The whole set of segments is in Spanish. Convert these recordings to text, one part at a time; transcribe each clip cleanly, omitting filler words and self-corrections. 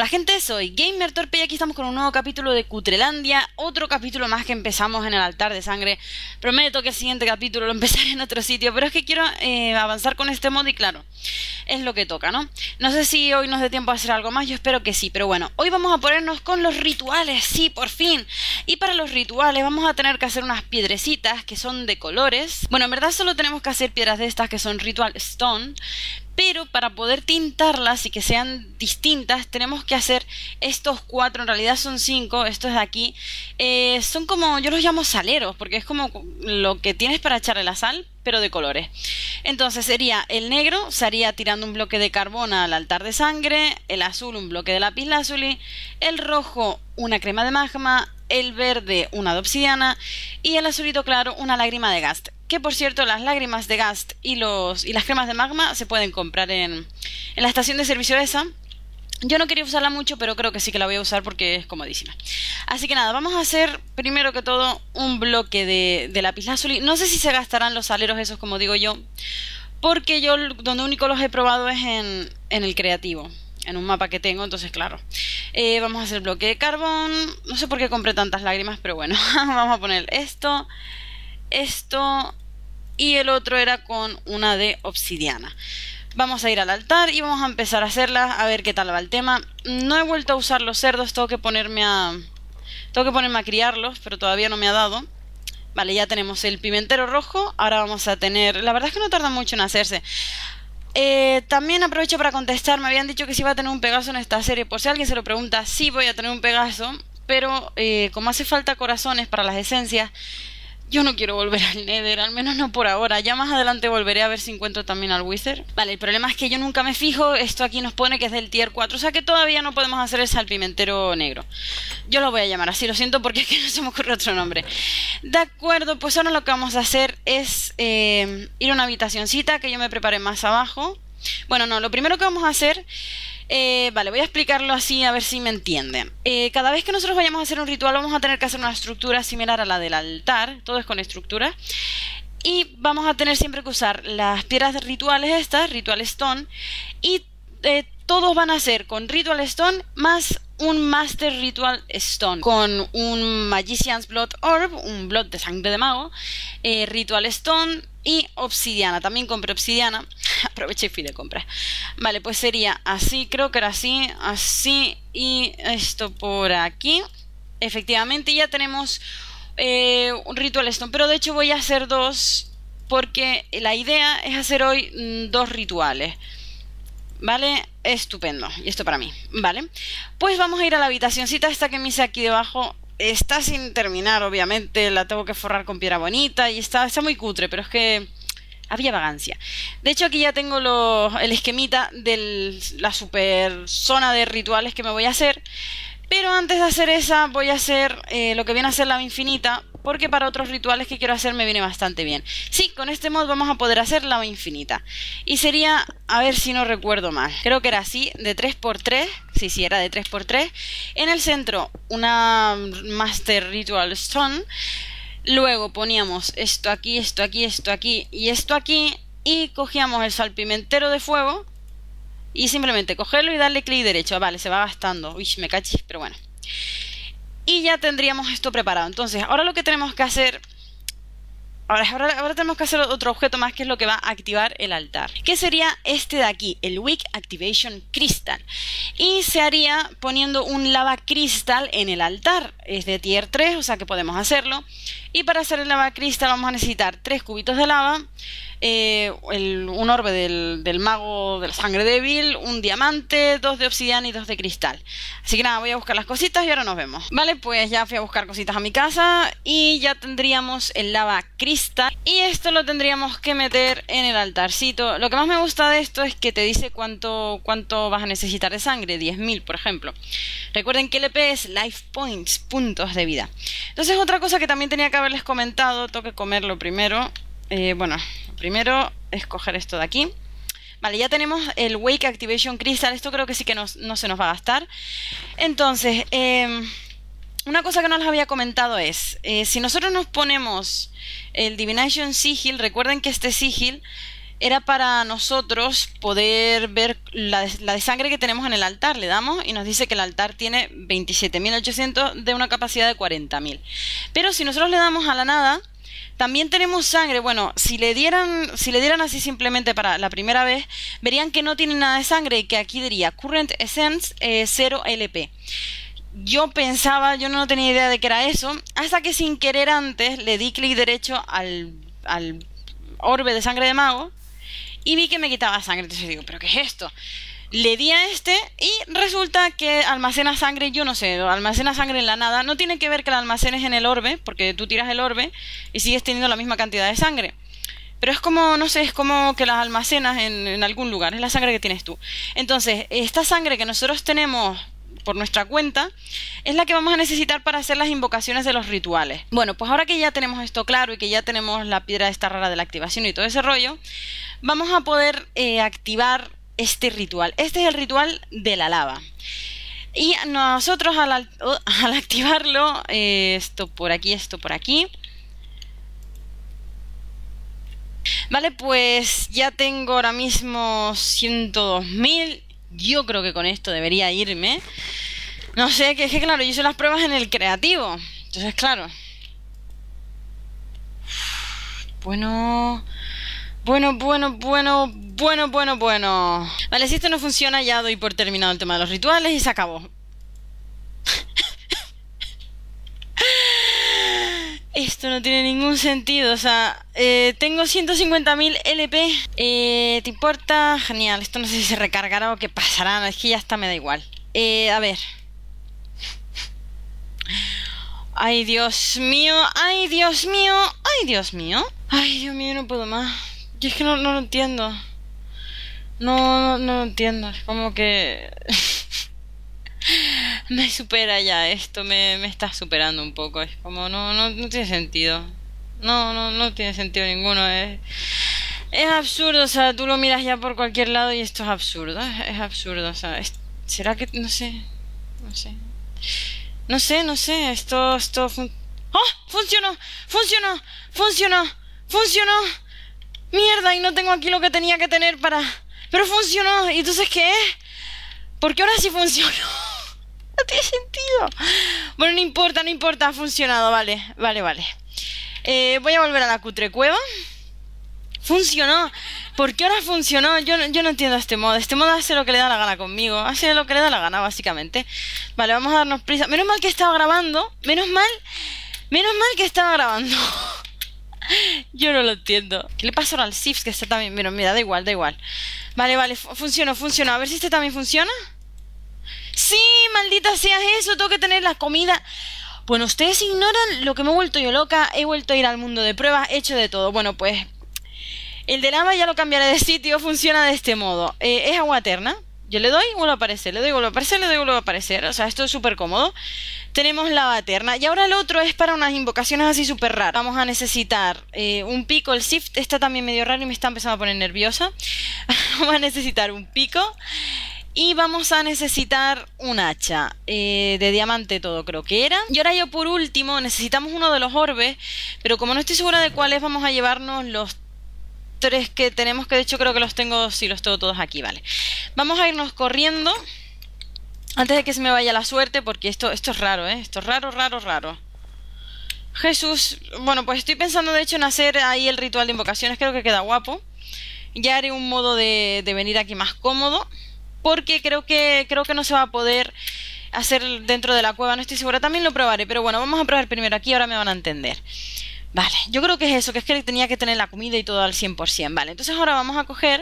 gente, soy Gamer Torpe y aquí estamos con un nuevo capítulo de Cutrelandia, otro capítulo más que empezamos en el altar de sangre. Prometo que el siguiente capítulo lo empezaré en otro sitio, pero es que quiero avanzar con este mod y claro, es lo que toca, ¿no? No sé si hoy nos dé tiempo a hacer algo más, yo espero que sí, pero bueno, hoy vamos a ponernos con los rituales, sí, por fin. Y para los rituales vamos a tener que hacer unas piedrecitas que son de colores. Bueno, en verdad solo tenemos que hacer piedras de estas que son Ritual Stone, pero para poder tintarlas y que sean distintas tenemos que hacer estos 4, en realidad son 5, estos de aquí. Son como, yo los llamo saleros, porque es como lo que tienes para echarle la sal, pero de colores. Entonces sería el negro, se haría tirando un bloque de carbón al altar de sangre, el azul un bloque de lapislázuli, el rojo una crema de magma, el verde una de obsidiana y el azulito claro una lágrima de ghast. Que por cierto, las lágrimas de ghast y las cremas de magma se pueden comprar en la estación de servicio esa. Yo no quería usarla mucho, pero creo que sí que la voy a usar porque es comodísima. Así que nada, vamos a hacer primero que todo un bloque de lapislázuli. No sé si se gastarán los aleros esos como digo yo, porque yo donde único los he probado es en el creativo, en un mapa que tengo, entonces claro. Vamos a hacer bloque de carbón. No sé por qué compré tantas lágrimas, pero bueno, vamos a poner esto y el otro era con una de obsidiana. Vamos a ir al altar y vamos a empezar a hacerla, a ver qué tal va el tema. No he vuelto a usar los cerdos, tengo que ponerme a criarlos, pero todavía no me ha dado. Vale, ya tenemos el pimentero rojo, ahora vamos a tener... La verdad es que no tarda mucho en hacerse. También aprovecho para contestar, me habían dicho que sí iba a tener un Pegaso en esta serie. Por si alguien se lo pregunta, sí voy a tener un Pegaso, pero como hace falta corazones para las esencias, yo no quiero volver al Nether, al menos no por ahora. Ya más adelante volveré a ver si encuentro también al Wither. Vale, el problema es que yo nunca me fijo. Esto aquí nos pone que es del tier 4, o sea que todavía no podemos hacer el salpimentero negro. Yo lo voy a llamar así, lo siento porque es que no se me ocurre otro nombre. De acuerdo, pues ahora lo que vamos a hacer es ir a una habitacioncita que yo me preparé más abajo. Bueno, no, lo primero que vamos a hacer... vale, voy a explicarlo así a ver si me entienden. Cada vez que nosotros vayamos a hacer un ritual vamos a tener que hacer una estructura similar a la del altar. Todo es con estructura. Y vamos a tener siempre que usar las piedras de rituales estas, Ritual Stone. Y todos van a ser con Ritual Stone más un Master Ritual Stone, con un Magician's Blood Orb, un Blood de sangre de mago, Ritual Stone y obsidiana. También compré obsidiana, aproveché y fui de compra. Vale, pues sería así, creo que era así, así y esto por aquí. Efectivamente ya tenemos un Ritual Stone, pero de hecho voy a hacer 2 porque la idea es hacer hoy 2 rituales. Vale, estupendo. Y esto para mí, vale. Pues vamos a ir a la habitacioncita esta que me hice aquí debajo. Está sin terminar, obviamente. La tengo que forrar con piedra bonita y está muy cutre, pero es que había vagancia. De hecho aquí ya tengo el esquemita de la super zona de rituales que me voy a hacer. Pero antes de hacer esa voy a hacer lo que viene a ser lava infinita, porque para otros rituales que quiero hacer me viene bastante bien. Sí, con este mod vamos a poder hacer lava infinita. Y sería, a ver si no recuerdo mal, creo que era así, de 3×3. Sí, era de 3×3. En el centro una Master Ritual Stone. Luego poníamos esto aquí, esto aquí, esto aquí y esto aquí. Y cogíamos el salpimentero de fuego. Y simplemente cogerlo y darle clic derecho. Vale, se va gastando. Uy, me cachis, pero bueno. Y ya tendríamos esto preparado. Entonces, ahora lo que tenemos que hacer... Ahora tenemos que hacer otro objeto más que es lo que va a activar el altar. Que sería este de aquí, el Weak Activation Crystal. Y se haría poniendo un Lava Crystal en el altar. Es de tier 3, o sea que podemos hacerlo. Y para hacer el Lava Crystal vamos a necesitar 3 cubitos de lava. Un orbe del mago de la sangre débil, un diamante, 2 de obsidiana y 2 de cristal. Así que nada, voy a buscar las cositas y ahora nos vemos. Vale, pues ya fui a buscar cositas a mi casa y ya tendríamos el lava cristal. Y esto lo tendríamos que meter en el altarcito. Lo que más me gusta de esto es que te dice cuánto vas a necesitar de sangre, 10.000 por ejemplo. Recuerden que el EP es Life Points, puntos de vida. Entonces otra cosa que también tenía que haberles comentado, tengo que comerlo primero. Bueno, primero es coger esto de aquí. Vale, ya tenemos el Wake Activation Crystal. Esto creo que sí que no se nos va a gastar. Entonces, una cosa que no les había comentado es, si nosotros nos ponemos el Divination Sigil, recuerden que este Sigil era para nosotros poder ver la de sangre que tenemos en el altar. Le damos y nos dice que el altar tiene 27.800 de una capacidad de 40.000. Pero si nosotros le damos a la nada, también tenemos sangre. Bueno, si le dieran así simplemente para la primera vez, verían que no tiene nada de sangre y que aquí diría Current Essence 0 LP. Yo pensaba, yo no tenía idea de que era eso, hasta que sin querer antes le di clic derecho al orbe de sangre de mago y vi que me quitaba sangre. Entonces digo, ¿pero qué es esto? Le di a este y resulta que almacena sangre, yo no sé, almacena sangre en la nada. No tiene que ver que la almacenes en el orbe, porque tú tiras el orbe y sigues teniendo la misma cantidad de sangre. Pero es como, no sé, es como que las almacenas en algún lugar, es la sangre que tienes tú. Entonces, esta sangre que nosotros tenemos por nuestra cuenta es la que vamos a necesitar para hacer las invocaciones de los rituales. Bueno, pues ahora que ya tenemos esto claro y que ya tenemos la piedra esta rara de la activación y todo ese rollo, vamos a poder activar este ritual. Este es el ritual de la lava. Y nosotros al activarlo, esto por aquí. Vale, pues ya tengo ahora mismo 102.000. Yo creo que con esto debería irme. No sé, que es que claro, yo hice las pruebas en el creativo. Entonces, claro. Bueno. Vale, si esto no funciona, ya doy por terminado el tema de los rituales y se acabó. Esto no tiene ningún sentido, o sea, tengo 150.000 LP. ¿Te importa? Genial, esto no sé si se recargará o qué pasará, es que ya está, me da igual. A ver. Ay, Dios mío, ay, Dios mío, ay, Dios mío. Ay, Dios mío, no puedo más. Yo es que no lo entiendo. No lo entiendo, es como que... me supera ya esto, me está superando un poco. Es como, no tiene sentido. No tiene sentido ninguno. Es absurdo, o sea, tú lo miras ya por cualquier lado y esto es absurdo. Es absurdo, o sea, ¿será que...? No sé. Esto... ¡Oh! ¡Funcionó! ¡Mierda! Y no tengo aquí lo que tenía que tener para... ¡Pero funcionó! ¿Y entonces qué? ¿Por qué ahora sí funcionó? No tiene sentido. Bueno, no importa, ha funcionado, vale. Voy a volver a la cutre cueva. Funcionó. ¿Por qué ahora funcionó? Yo no entiendo este modo. Este modo hace lo que le da la gana conmigo. Hace lo que le da la gana, básicamente. Vale, vamos a darnos prisa. Menos mal que estaba grabando. Menos mal que estaba grabando. Yo no lo entiendo. ¿Qué le pasa ahora al Sifs? Que está también... Mira, da igual. Vale, funcionó. A ver si este también funciona. ¡Sí! ¡Maldita sea eso! Tengo que tener la comida. Bueno, ustedes ignoran lo que me he vuelto yo loca. He vuelto a ir al mundo de pruebas. He hecho de todo. Bueno, pues... el de lava ya lo cambiaré de sitio. Funciona de este modo. Es agua eterna. Yo le doy, vuelve a aparecer. Le doy, vuelve a aparecer. O sea, esto es súper cómodo. Tenemos lava eterna. Y ahora el otro es para unas invocaciones así súper raras. Vamos a necesitar un pico. El shift está también medio raro y me está empezando a poner nerviosa. Vamos a necesitar un pico. Y vamos a necesitar un hacha de diamante todo, creo que era. Y ahora por último necesitamos uno de los orbes. Pero como no estoy segura de cuál es, vamos a llevarnos los 3 que tenemos. Que de hecho creo que los tengo, sí, los tengo todos aquí, vale. Vamos a irnos corriendo antes de que se me vaya la suerte, porque esto es raro, esto es raro. Jesús, bueno, pues estoy pensando de hecho en hacer ahí el ritual de invocaciones. Creo que queda guapo. Ya haré un modo de venir aquí más cómodo, porque creo que no se va a poder hacer dentro de la cueva, no estoy segura. También lo probaré, pero bueno, vamos a probar primero aquí, ahora me van a entender. Vale, yo creo que es eso, que es que tenía que tener la comida y todo al 100%. Vale, entonces ahora vamos a coger,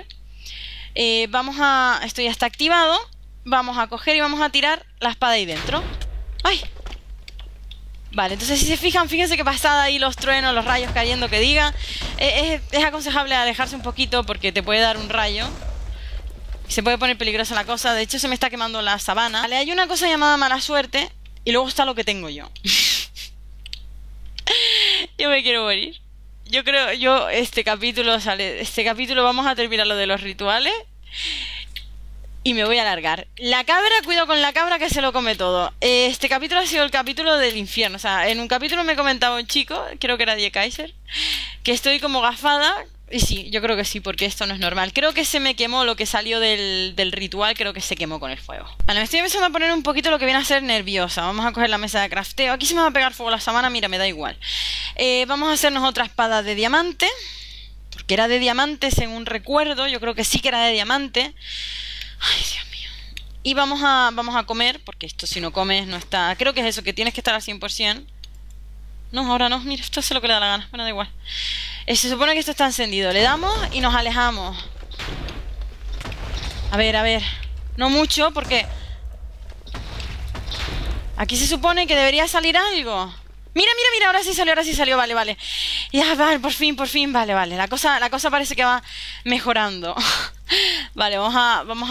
esto ya está activado. Vamos a coger y vamos a tirar la espada ahí dentro. ¡Ay! Vale, entonces si se fijan, fíjense que pasada ahí los truenos, los rayos cayendo, que diga. Es aconsejable alejarse un poquito porque te puede dar un rayo. Se puede poner peligrosa la cosa. De hecho se me está quemando la sabana. Vale, hay una cosa llamada mala suerte. Y luego está lo que tengo yo. Yo me quiero morir. Este capítulo vamos a terminar lo de los rituales y me voy a alargar. La cabra, cuidado con la cabra que se lo come todo. Este capítulo ha sido el capítulo del infierno. O sea, en un capítulo me comentaba un chico, creo que era Die Kaiser, que estoy como gafada Y sí, yo creo que sí, porque esto no es normal. Creo que se me quemó lo que salió del ritual, creo que se quemó con el fuego. Vale, me estoy empezando a poner un poquito lo que viene a ser nerviosa. Vamos a coger la mesa de crafteo. Aquí se me va a pegar fuego la sabana, mira, me da igual. Vamos a hacernos otra espada de diamante. Porque era de diamante, según recuerdo. Yo creo que sí que era de diamante. Ay, Dios mío. Y vamos a comer, porque esto si no comes no está... Creo que es eso, que tienes que estar al 100%. No, ahora no, mira, esto hace lo que le da la gana. Bueno, da igual. Se supone que esto está encendido. Le damos y nos alejamos. A ver. No mucho, porque... Aquí se supone que debería salir algo. Mira, ahora sí salió, vale. Ya, vale, por fin, vale. La cosa parece que va mejorando. Vale, vamos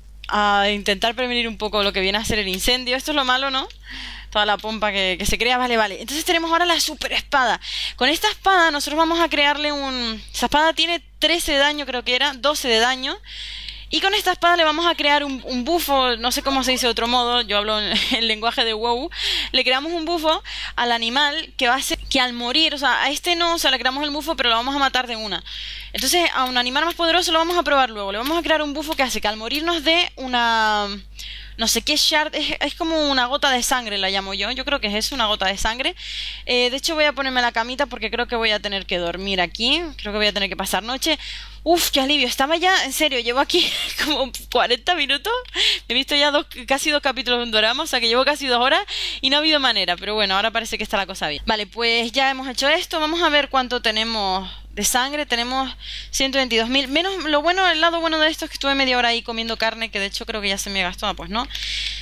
a intentar prevenir un poco lo que viene a ser el incendio. Esto es lo malo, ¿no? Toda la pompa que se crea, vale. Entonces tenemos ahora la super espada. Con esta espada nosotros vamos a crearle un... Esa espada tiene 13 de daño, creo que era, 12 de daño. Y con esta espada le vamos a crear un bufo, no sé cómo se dice de otro modo, yo hablo en el lenguaje de WoW. Le creamos un bufo al animal que va a hacer que al morir, o sea, a este no, o sea, le creamos el bufo pero lo vamos a matar de una. Entonces a un animal más poderoso lo vamos a probar luego. Le vamos a crear un bufo que hace que al morir nos dé una... No sé qué shard, es como una gota de sangre, la llamo yo. Yo creo que es eso, una gota de sangre. De hecho voy a ponerme la camita porque creo que voy a tener que dormir aquí. Creo que voy a tener que pasar noche. Uf, qué alivio, estaba ya, en serio, llevo aquí como 40 minutos. He visto ya casi 2 capítulos de un drama, o sea que llevo casi 2 horas y no ha habido manera. Pero bueno, ahora parece que está la cosa bien. Vale, pues ya hemos hecho esto. Vamos a ver cuánto tenemos de sangre. Tenemos 122.000. Menos, lo bueno, el lado bueno de esto es que estuve media hora ahí comiendo carne, que de hecho creo que ya se me gastó, pues no.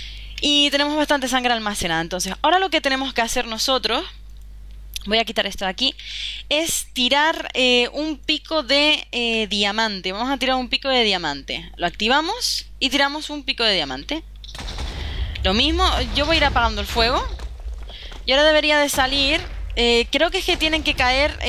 Y tenemos bastante sangre almacenada. Entonces, ahora lo que tenemos que hacer nosotros... Voy a quitar esto de aquí. Es tirar un pico de diamante. Vamos a tirar un pico de diamante. Lo activamos y tiramos un pico de diamante. Lo mismo, yo voy a ir apagando el fuego. Y ahora debería de salir... creo que es que tienen que caer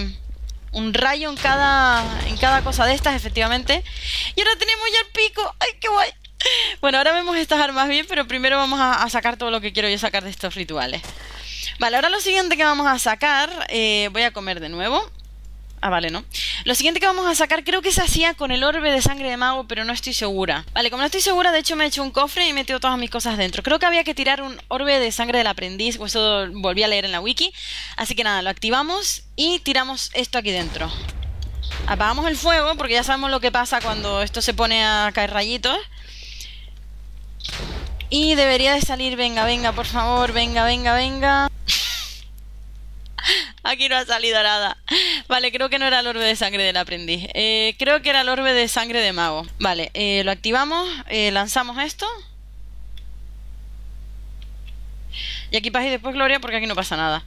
un rayo en cada cosa de estas, efectivamente. Y ahora tenemos ya el pico. ¡Ay, qué guay! Bueno, ahora vemos estas armas bien, pero primero vamos a sacar todo lo que quiero yo sacar de estos rituales. Vale, ahora lo siguiente que vamos a sacar... voy a comer de nuevo. Ah, vale, no. Lo siguiente que vamos a sacar creo que se hacía con el orbe de sangre de mago, pero no estoy segura. Vale, como no estoy segura, de hecho me he hecho un cofre y he metido todas mis cosas dentro. Creo que había que tirar un orbe de sangre del aprendiz, o eso volví a leer en la wiki. Así que nada, lo activamos y tiramos esto aquí dentro. Apagamos el fuego, porque ya sabemos lo que pasa cuando esto se pone a caer rayitos. Y debería de salir, venga, por favor, venga. Aquí no ha salido nada. Vale, creo que no era el orbe de sangre del aprendiz. Creo que era el orbe de sangre de mago. Vale, lo activamos, lanzamos esto. Y aquí paz y después gloria porque aquí no pasa nada.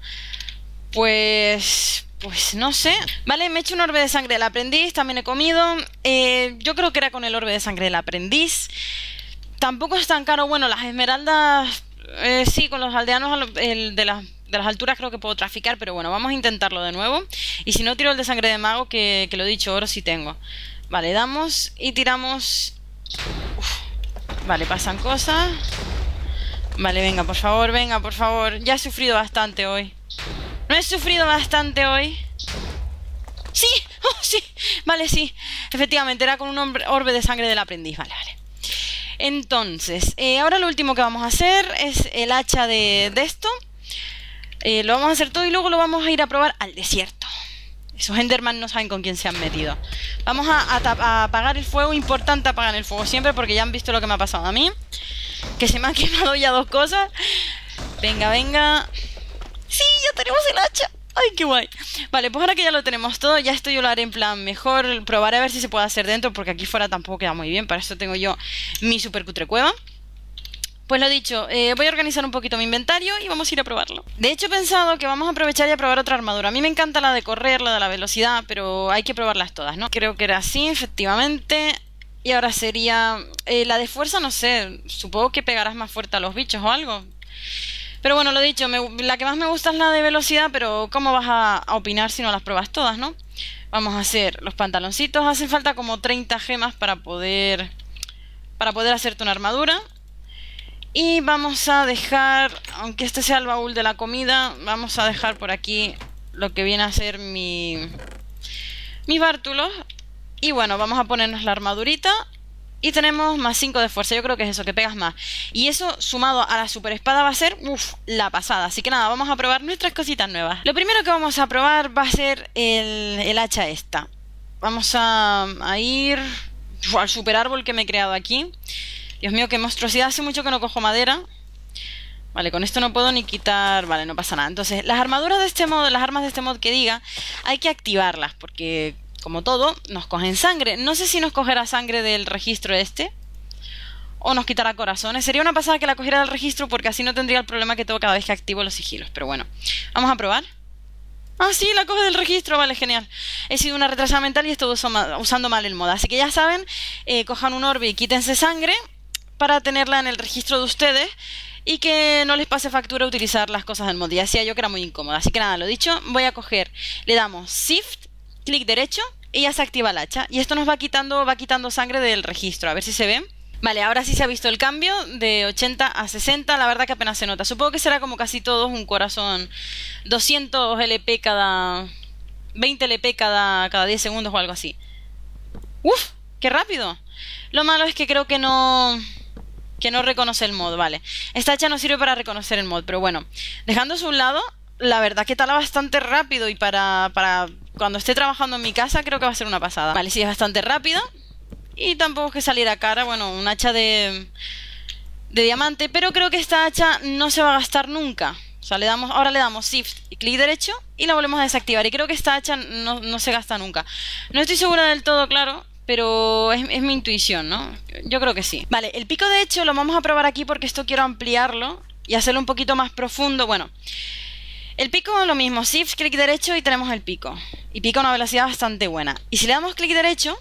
Pues no sé. Vale, me he hecho un orbe de sangre del aprendiz, también he comido. Yo creo que era con el orbe de sangre del aprendiz. Tampoco es tan caro. Bueno, las esmeraldas... sí, con los aldeanos de las alturas creo que puedo traficar, pero bueno, vamos a intentarlo de nuevo. Y si no, tiro el de sangre de mago, que lo he dicho, oro sí tengo. Vale, damos y tiramos... Uf. Vale, pasan cosas. Vale, venga, por favor. Ya he sufrido bastante hoy. ¿No he sufrido bastante hoy? ¡Sí! ¡Oh, sí! Vale, sí. Efectivamente, era con un orbe de sangre del aprendiz. Vale. Entonces, ahora lo último que vamos a hacer es el hacha de esto. Lo vamos a hacer todo y luego lo vamos a ir a probar al desierto. Esos Enderman no saben con quién se han metido. Vamos a apagar el fuego. Importante apagar el fuego siempre, porque ya han visto lo que me ha pasado a mí. Que se me han quemado ya 2 cosas. Venga. ¡Sí! ¡Ya tenemos el hacha! ¡Ay, qué guay! Vale, pues ahora que ya lo tenemos todo, ya esto yo lo haré en plan mejor. Probaré a ver si se puede hacer dentro, porque aquí fuera tampoco queda muy bien. Para eso tengo yo mi super cutre cueva. Pues lo dicho, voy a organizar un poquito mi inventario y vamos a ir a probarlo. De hecho he pensado que vamos a aprovechar y a probar otra armadura. A mí me encanta la de correr, la de la velocidad, pero hay que probarlas todas, ¿no? Creo que era así, efectivamente. Y ahora sería... la de fuerza, no sé, supongo que pegarás más fuerte a los bichos o algo. Pero bueno, lo dicho, la que más me gusta es la de velocidad, pero ¿cómo vas a opinar si no las pruebas todas, no? Vamos a hacer los pantaloncitos. Hacen falta como 30 gemas para poder hacerte una armadura. Y vamos a dejar, aunque este sea el baúl de la comida, vamos a dejar por aquí lo que viene a ser mi mis bártulos. Y bueno, vamos a ponernos la armadurita. Y tenemos más 5 de fuerza. Yo creo que es eso, que pegas más. Y eso sumado a la super espada va a ser, la pasada. Así que nada, vamos a probar nuestras cositas nuevas. Lo primero que vamos a probar va a ser el hacha esta. Vamos a ir al super árbol que me he creado aquí. Dios mío, qué monstruosidad. Hace mucho que no cojo madera. Vale, con esto no puedo ni quitar... Vale, no pasa nada. Entonces, las armaduras de este mod, las armas de este mod que diga, hay que activarlas porque... Como todo, nos cogen sangre. No sé si nos cogerá sangre del registro este o nos quitará corazones. Sería una pasada que la cogiera del registro porque así no tendría el problema que tengo cada vez que activo los sigilos. Pero bueno, vamos a probar. Ah, sí, la coge del registro. Vale, genial. He sido una retrasada mental y estoy usando mal el mod. Así que ya saben, cojan un orbe y quítense sangre para tenerla en el registro de ustedes y que no les pase factura utilizar las cosas del mod. Ya decía yo que era muy incómoda. Así que nada, lo dicho, voy a coger, le damos Shift, clic derecho y ya se activa el hacha. Y esto nos va quitando sangre del registro. A ver si se ve. Vale, ahora sí se ha visto el cambio de 80 a 60. La verdad que apenas se nota. Supongo que será como casi todos un corazón 200 LP cada... 20 LP cada 10 segundos o algo así. ¡Uf! ¡Qué rápido! Lo malo es que creo que no reconoce el mod. Vale, esta hacha no sirve para reconocer el mod. Pero bueno, dejando eso a un lado, la verdad que tala bastante rápido. Y para cuando esté trabajando en mi casa creo que va a ser una pasada. Vale, sí, es bastante rápida. Y tampoco es que saliera cara. Bueno, un hacha de diamante. Pero creo que esta hacha no se va a gastar nunca. O sea, ahora le damos Shift y clic derecho y la volvemos a desactivar. Y creo que esta hacha no se gasta nunca. No estoy segura del todo, claro, pero es mi intuición, ¿no? Yo creo que sí. Vale, el pico de hecho lo vamos a probar aquí porque esto quiero ampliarlo y hacerlo un poquito más profundo. Bueno, el pico lo mismo, Shift, clic derecho y tenemos el pico. Y pica a una velocidad bastante buena. Y si le damos clic derecho,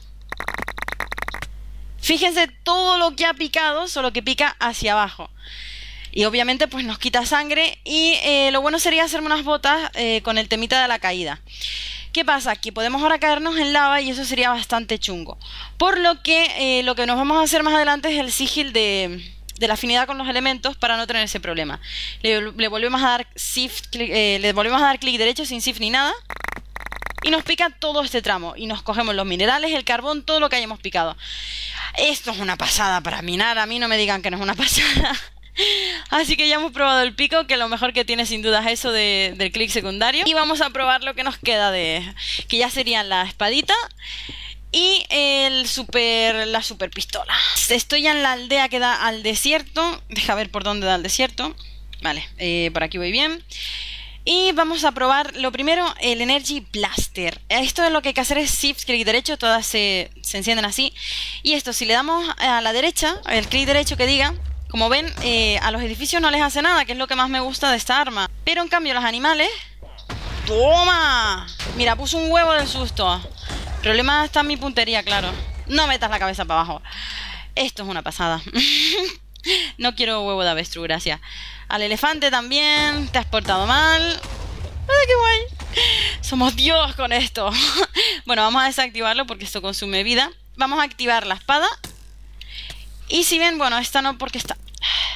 fíjense todo lo que ha picado, solo que pica hacia abajo. Y obviamente pues nos quita sangre. Y lo bueno sería hacerme unas botas con el temita de la caída. ¿Qué pasa? Que podemos ahora caernos en lava y eso sería bastante chungo. Por lo que nos vamos a hacer más adelante es el sigil de la afinidad con los elementos para no tener ese problema. Le volvemos a dar Shift, le volvemos a dar clic derecho sin Shift ni nada. Y nos pica todo este tramo. Y nos cogemos los minerales, el carbón, todo lo que hayamos picado. Esto es una pasada para minar. A mí no me digan que no es una pasada. Así que ya hemos probado el pico, que lo mejor que tiene sin duda es eso del clic secundario. Y vamos a probar lo que nos queda que ya serían la espadita y la super pistola. Estoy ya en la aldea que da al desierto. Deja ver por dónde da al desierto. Vale, por aquí voy bien. Y vamos a probar lo primero, el Energy Blaster. Esto es lo que hay que hacer es Shift, clic derecho, todas se encienden así. Y esto, si le damos a la derecha, el clic derecho que diga, como ven, a los edificios no les hace nada, que es lo que más me gusta de esta arma. Pero en cambio los animales... ¡Toma! Mira, puso un huevo del susto. El problema está en mi puntería, claro. No metas la cabeza para abajo. Esto es una pasada. No quiero huevo de avestruz, gracias. Al elefante también. Te has portado mal. ¡Ay, qué guay! Somos Dios con esto. Bueno, vamos a desactivarlo porque esto consume vida. Vamos a activar la espada. Y si ven, bueno, esta no porque está...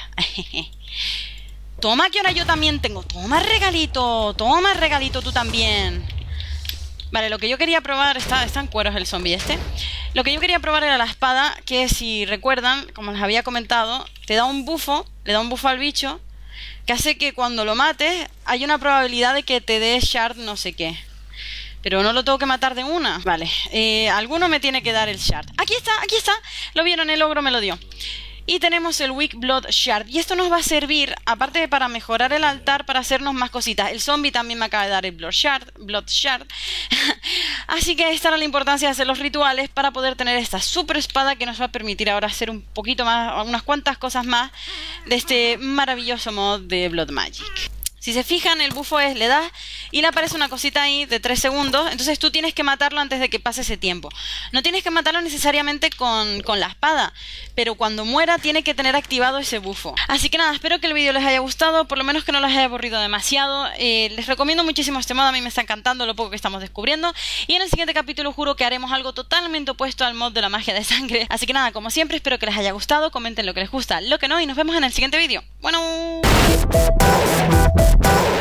Toma, que ahora yo también tengo. Toma regalito tú también. Vale, lo que yo quería probar... Está en cueros el zombie este. Lo que yo quería probar era la espada, que si recuerdan, como les había comentado, te da un bufo, le da un bufo al bicho, que hace que cuando lo mates hay una probabilidad de que te dé shard no sé qué. Pero no lo tengo que matar de una. Vale, alguno me tiene que dar el shard. Aquí está, lo vieron, el ogro me lo dio. Y tenemos el Weak Blood Shard. Y esto nos va a servir, aparte de para mejorar el altar, para hacernos más cositas. El zombie también me acaba de dar el Blood Shard. Así que esta era la importancia de hacer los rituales para poder tener esta super espada que nos va a permitir ahora hacer un poquito más, unas cuantas cosas más de este maravilloso mod de Blood Magic. Si se fijan, el bufo le das y le aparece una cosita ahí de 3 segundos. Entonces tú tienes que matarlo antes de que pase ese tiempo. No tienes que matarlo necesariamente con la espada, pero cuando muera tiene que tener activado ese bufo. Así que nada, espero que el vídeo les haya gustado, por lo menos que no les haya aburrido demasiado. Les recomiendo muchísimo este mod, a mí me está encantando lo poco que estamos descubriendo. Y en el siguiente capítulo juro que haremos algo totalmente opuesto al mod de la magia de sangre. Así que nada, como siempre, espero que les haya gustado. Comenten lo que les gusta, lo que no, y nos vemos en el siguiente vídeo. Bueno...